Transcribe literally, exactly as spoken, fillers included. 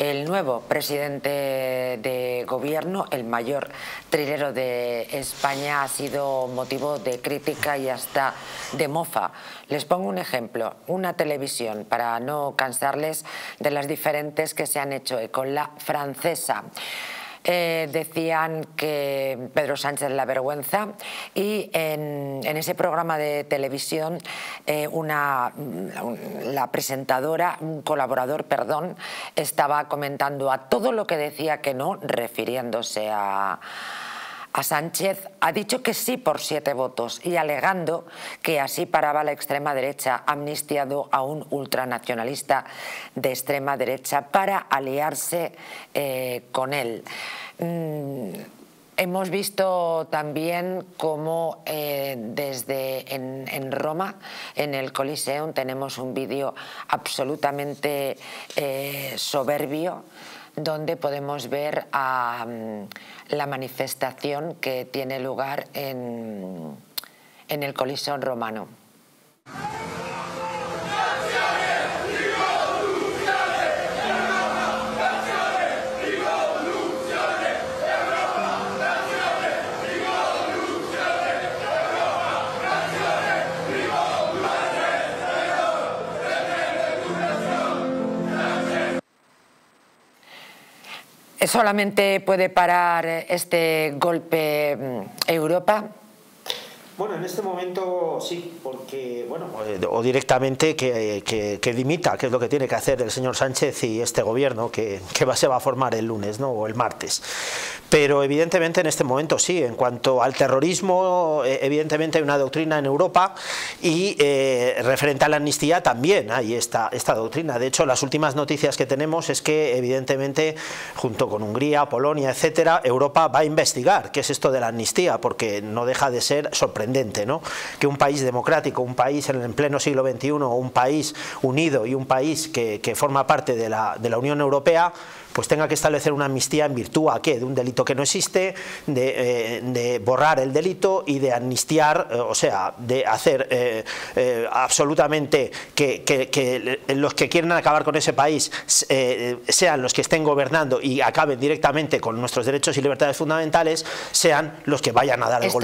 el nuevo presidente de gobierno, el mayor trilero de España, ha sido motivo de crítica y hasta de mofa. Les pongo un ejemplo, una televisión, para no cansarles de las diferentes que se han hecho con la francesa. Eh, decían que Pedro Sánchez la vergüenza, y en, en ese programa de televisión eh, una, la presentadora, un colaborador, perdón, estaba comentando a todo lo que decía que no, refiriéndose a... A Sánchez, ha dicho que sí por siete votos y alegando que así paraba la extrema derecha, amnistiado a un ultranacionalista de extrema derecha para aliarse eh, con él. Mm, hemos visto también cómo eh, desde en, en Roma, en el Coliseum, tenemos un vídeo absolutamente eh, soberbio, donde podemos ver a um, la manifestación que tiene lugar en, en el Coliseo romano. ¿Solamente puede parar este golpe Europa? Bueno, en este momento sí, porque, bueno, o directamente que, que, que dimita, que es lo que tiene que hacer el señor Sánchez y este gobierno que, que va, se va a formar el lunes, ¿no?, o el martes. Pero evidentemente en este momento sí, en cuanto al terrorismo, evidentemente hay una doctrina en Europa y eh, referente a la amnistía también hay esta, esta doctrina. De hecho, las últimas noticias que tenemos es que evidentemente, junto con Hungría, Polonia, etcétera, Europa va a investigar qué es esto de la amnistía, porque no deja de ser sorprendente, ¿no?, que un país democrático, un país en el pleno siglo veintiuno, un país unido y un país que, que forma parte de la, de la Unión Europea, pues tenga que establecer una amnistía en virtud ¿a qué? De un delito que no existe, de, eh, de borrar el delito y de amnistiar, eh, o sea, de hacer eh, eh, absolutamente que, que, que los que quieren acabar con ese país eh, sean los que estén gobernando y acaben directamente con nuestros derechos y libertades fundamentales, sean los que vayan a dar el golpe.